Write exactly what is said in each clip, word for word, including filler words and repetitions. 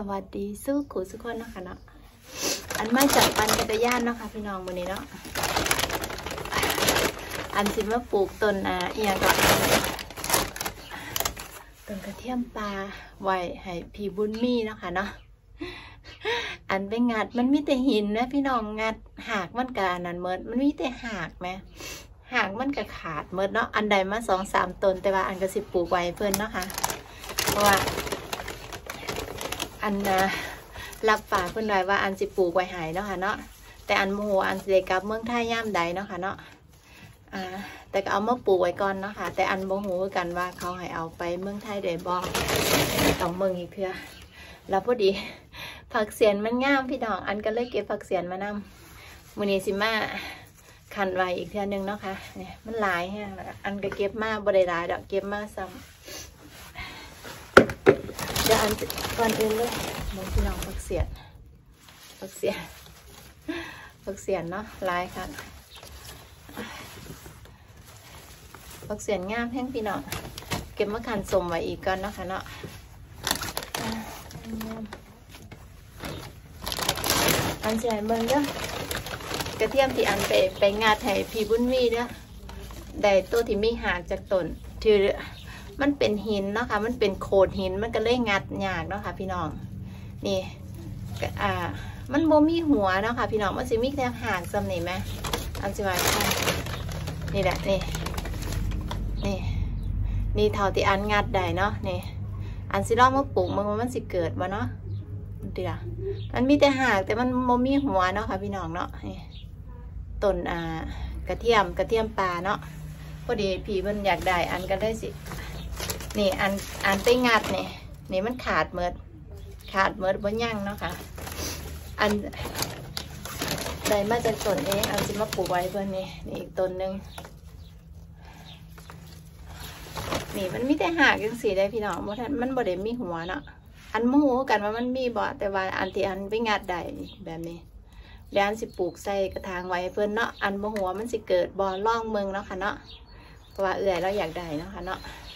วัสดีสู้กูสุกคนนะคะเนาะอันไม่จับปันจักรยานเนาะค่ะพี่น้องวันนี้เนาะอันสิมาปลูกต้นอ่ะเอียงก็ต้นกระเทียมปลาไว้ให้พี่บุญมีเนาะค่ะเนาะอันไปงัดมันมีแต่หินนะพี่น้องงัดหากมันกับอันนั้นเมิดมันมีแต่หากไหมหากมันกับขาดเมิดเนาะอันใดมาสองสามต้นแต่ว่าอันก็สิปลูกไว้เพื่อนเนาะค่ะเพราะว่าอันนะรับฝากเพื่อนไว้ว่าอันสิปลูกไว้หายเนาะค่ะเนาะแต่อันโมโหอันสิกลับเมืองไทยย่ามใดเนาะค่ะเนาะอ่าแต่ก็เอามาปลูกไว้ก่อนเนาะค่ะแต่อันโมโหกันว่าเขาให้เอาไปเมืองไทยได้บ่ต้องเมืองอีกเพื่อแล้วพอดีผักเสียนมันงามพี่น้องอันก็เลยเก็บผักเสียนมานำมื้อนี้สิมาคันไว้อีกเทื่อนึงเนาะค่ะเนี่ยมันหลายแฮะอันก็เก็บมาบ่ได้หลายดอกเก็บมาซ้ำเดี๋ยวอันก่อนอื่นเลยมองพี่น้องผักเสียนผักเสียนผักเสียนเนาะหลายค่ะผักเสียนงามแห้งพี่น้องเก็บมาคันสมไว้อีกก่อนเนาะค่ะเนาะอันใส่เบิ่งเด้อกระเทียมที่อันไปไปงาไถพี่บุญมีเด้อได้ตัวที่มีหากจากต้นถือมันเป็นหินเนาะค่ะมันเป็นโขดหินมันก็เลยงัดยากเนาะค่ะพี่น้องนี่อ่ามันโมมีหัวเนาะค่ะพี่น้องมันสิมีแค่หากซ้ำนี่ไหมอันสิว่านี่แหละนี่นี่นี่เท่าที่อันงัดได้เนาะนี่อันสิลองมาปลูกมันมันสิเกิดบ่เนาะเดี๋ยวมันมีแต่หากแต่มันโมมีหัวเนาะค่ะพี่น้องเนาะนี่ต้นอ่ากระเทียมกระเทียมปลาเนาะพอดีพี่มันอยากได้อันก็ได้สินี่อันอันไปงัดนี่นี่มันขาดเมิดขาดเมิดบ่ยั่งเนาะค่ะอันได้มาจากต้นเองอันสิมาปลูกไว้เพื่อนนี่นี่อีกต้นหนึ่งนี่มันมีแต่หากยังสีได้พี่น้องเพราะมันบ่ได้มีหัวเนาะอันโมโหกันว่ามันมีบ่แต่ว่าอันที่อันไปงัดได้แบบนี้เดี๋ยวอันสิปลูกใส่กระถางไว้เพื่อนเนาะอันโมโหมันสิเกิดบ่อล่องเมืองเนาะค่ะเนาะเพราะว่าเอื่อยเราอยากได้เนาะค่ะเนาะ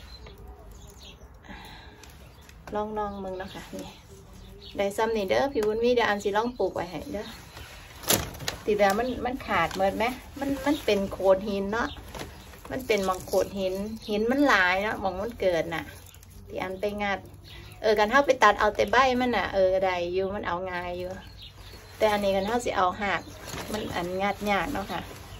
ล่องน้องเมืองเนาะค่ะนี่ได้ซ้ำนี่เด้อพี่บุญมีเดี๋ยวอันสิล่องปลูกไว้ให้เด้อตีแบบมันมันขาดเหมือนไหมมันมันเป็นโขดหินเนาะมันเป็นมังโขดหินหินมันหลายเนาะมองมันเกิดน่ะที่อันไปงัดเออกันเท่าไปตัดเอาแต่ใบมันน่ะเออได้อยู่มันเอาง่ายอยู่แต่อันนี้กันเท่าสิเอาหักมันอันงัดยากเนาะค่ะ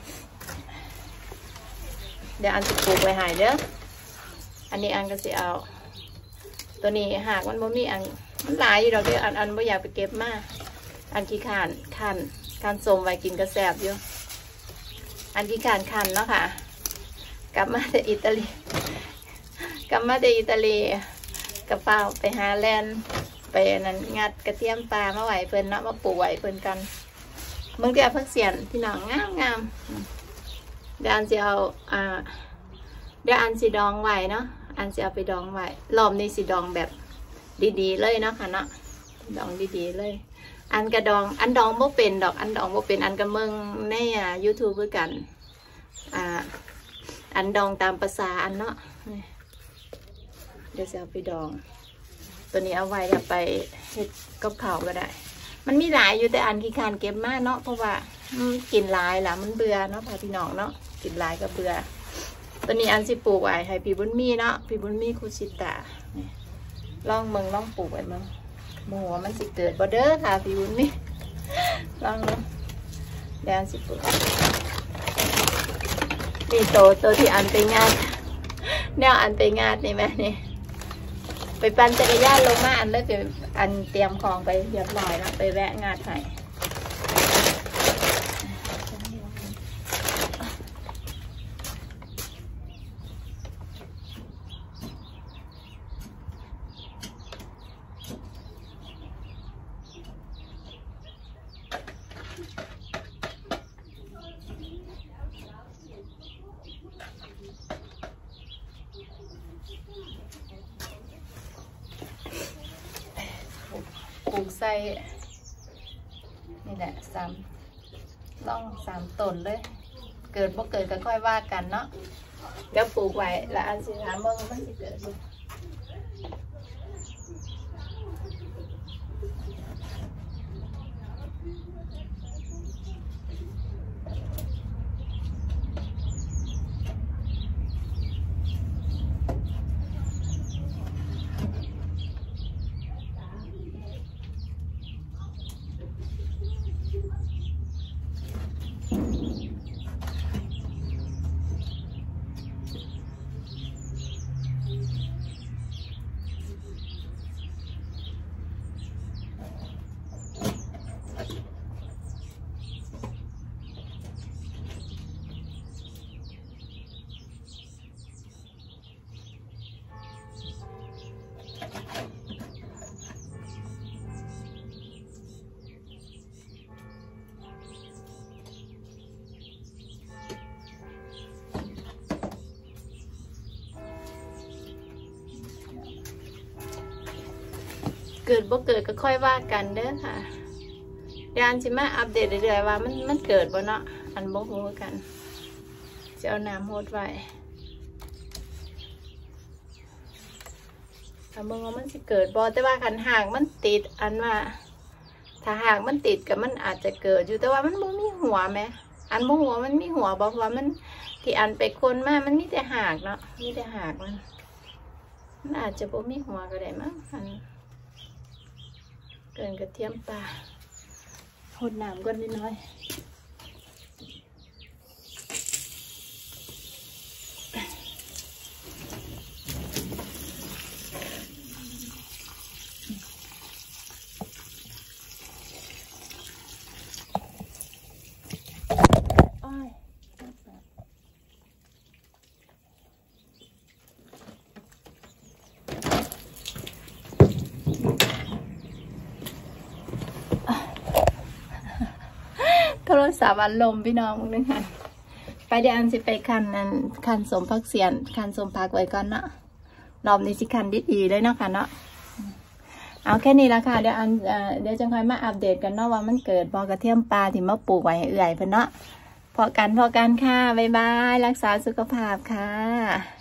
เดี๋ยวอันสิปลูกไว้หายเด้ออันนี้อันก็สิเอาตัวนี้หักมันบ่มีอันมันหลายอยู่ดอกเดียวอันอันบ่อยากไปเก็บมาอันขี้ขานขันขันสมไว้กินกระแสบอยู่อันขี้ขานขันเนาะค่ะกลับมาจากอิตาลีกลับมาจากอิตาลีกระเป๋าไปหาแลนไปนั้นงัดกระเทียมปลามาไหวเพิ่นเนาะมาปลูกไหวเพิ่นกันเมื่อกี้เพิ่งเสียนพี่น้องงามงามเดี๋ยวอันจะเอาอ่าเดี๋ยวอันสีดองไหวเนาะอันจะเอาไปดองไหวรอบนี้สีดองแบบดีๆเลยเนาะค่ะเนาะดองดีๆเลยอันกระดองอันดองโมเป็นดอกอันดองโมเป็นอันกระเมืองในอ่ายูทูบด้วยกันอ่าอันดองตามภาษาอันเนาะเดี๋ยวจะเอาไปดองตัวนี้เอาไว้จะไปเฮ็ดกับข้าวก็ได้มันมีหลายอยู่แต่อันขี้คานเก็บมากเนาะเพราะว่ากินหลายละมันเบื่อเนาะพาพี่น้องเนาะกินหลายก็เบื่อตัวนี้อันสิปลูกไว้ให้พี่บุญมีเนาะพี่บุญมีคุชิตะลองเมืองลองปลูกไว้เมืองโมโหมันสิเกิดบ่เด้อค่ะพี่บุญมีลองเดี๋ยวอันสิปลูกนี่โตโตที่อันไปงานแนวอันไปงานนี่ไหมนี่ไปปั่นจักรยานลงมาอันแล้วจะอันเตรียมของไปเรียบร้อยแล้วไปแวะงานให้ปลูกใส่นี่แหละสามล่องสามต้นเลยเกิดบ่เกิดก็ค่อยว่ากันเนาะเดี๋ยวปลูกไว้แล้วอันสิหาเมืองมันสิเกิดเกิดบ่เกิดก็ค่อยว่ากันเด้อค่ะเดี๋ยวอันสิมาอัปเดตเรื่อยๆว่ามันมันเกิดบ่เนาะอันบ่ฮู้กันจะเอาน้ำโหดไว้ถ้าเบิ่งว่ามันสิเกิดบ่แต่ว่าคันหางมันติดอันว่าถ้าหางมันติดกับมันอาจจะเกิดอยู่แต่ว่ามันบ่มีหัวไหมอันบ่หัวมันมีหัวบอกว่ามันที่อันไปคนมามันมีแต่หากเนาะมีแต่หากมันมันอาจจะบ่มีหัวก็ได้มั้งอันเกินกระเทียมปลาหดน้ำก่อนนิดหน่อยโทรศัพท์อันลมพี่น้องนึงค่ะไปเดี๋ยวอันสิไปคันนั้นคันสมพักเสียนคันสมพักไว้ก่อนเนาะรอบนี้สิคันดีๆเลยเนาะค่ะเนาะเอาแค่นี้ละค่ะเดี๋ยวอันเดี๋ยวจะค่อยมาอัปเดตกันเนาะว่ามันเกิดบ่กระเทียมปลาที่มาปลูกไว้ให้เอื่อยเพิ่นเนาะพอกันพอกันค่ะบ๊ายบายรักษาสุขภาพค่ะ